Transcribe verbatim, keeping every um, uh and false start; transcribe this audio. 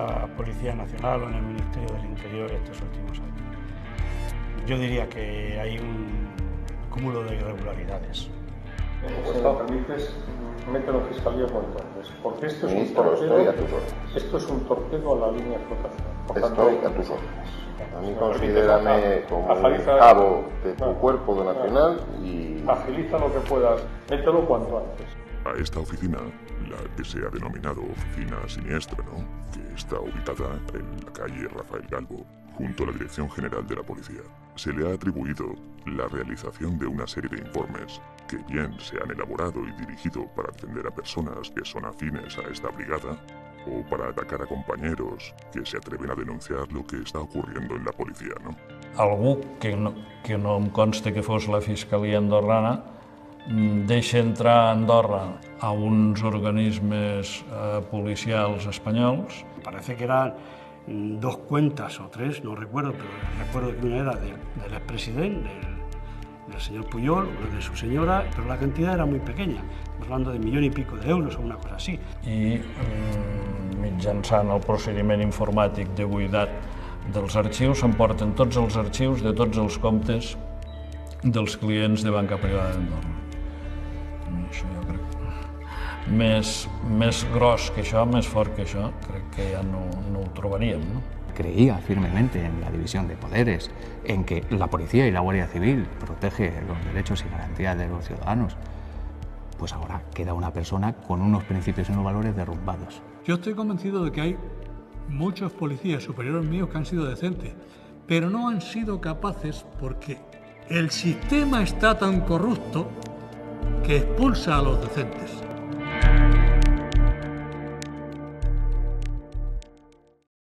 la Policía Nacional o en el Ministerio del Interior estos últimos años. Yo diría que hay un cúmulo de irregularidades. Si me permites, mételo en Fiscalía cuanto antes, porque esto es, un torpedo, estoy a tus órdenes. esto es un torpedo a la línea de flotación. Por Estoy tanto, a tus órdenes. A mí si me considérame permites, como agiliza- un cabo de tu no, cuerpo nacional y... agiliza lo que puedas, mételo cuanto antes. A esta oficina, la que se ha denominado Oficina Siniestra, ¿no?, que está ubicada en la calle Rafael Galvo, junto a la Dirección General de la Policía, se le ha atribuido la realización de una serie de informes que bien se han elaborado y dirigido para atender a personas que son afines a esta brigada o para atacar a compañeros que se atreven a denunciar lo que está ocurriendo en la policía, ¿no? Algú que no, que no em consta que fos la Fiscalia andorrana deixa entrar a Andorra a uns organismes eh, policials espanyols. Parece que eran dos cuentas o tres, no recuerdo, pero recuerdo que una era del, del expresidente, del, del señor Puyol, una de su señora, pero la cantidad era muy pequeña, estamos hablando de millón y pico de euros o una cosa así. I mm, mitjançant el procediment informàtic de buidat dels arxius s'emporten tots els arxius de tots els comptes dels clients de banca privada d'Andorra. Això jo crec que més, més gros que això, més fort que això, crec que ja no, no ho trobaríem, no? Creía firmemente en la división de poderes, en que la policía y la Guardia Civil protege los derechos y garantías de los ciudadanos. Pues ahora queda una persona con unos principios y unos valores derrumbados. Yo estoy convencido de que hay muchos policías superiores míos que han sido decentes, pero no han sido capaces porque el sistema está tan corrupto que expulsa a los decentes.